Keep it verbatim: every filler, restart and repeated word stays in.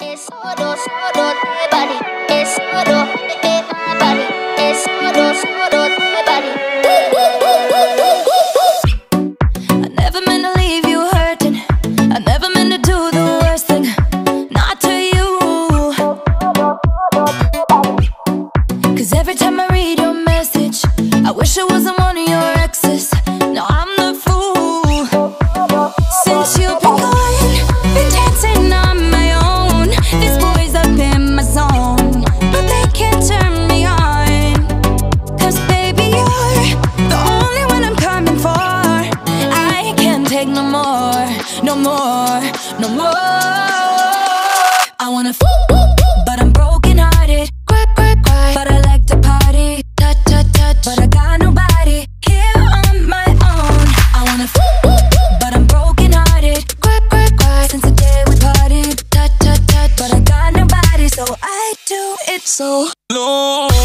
Es solo, solo de body. Es solo de body. Es solo, solo de body. I never meant to leave you hurting. I never meant to do the worst thing. Not to you. 'Cause every time I read your message, I wish I wasn't one of your exes. No, I'm the fool. Since you've been gone, been dancing on my own. This boy's up in my zone, but they can't turn me on. 'Cause baby, you're the only one I'm coming for. I can't take no more, no more, no more. I wanna f, but I'm broken hearted. Cry, cry, cry, but I like to party. Touch, touch, touch, but I got nobody here on my own. I wanna f, but I'm broken hearted. Cry, cry, cry, since the day we parted. Touch, touch, touch, but I got nobody, so I do it so No.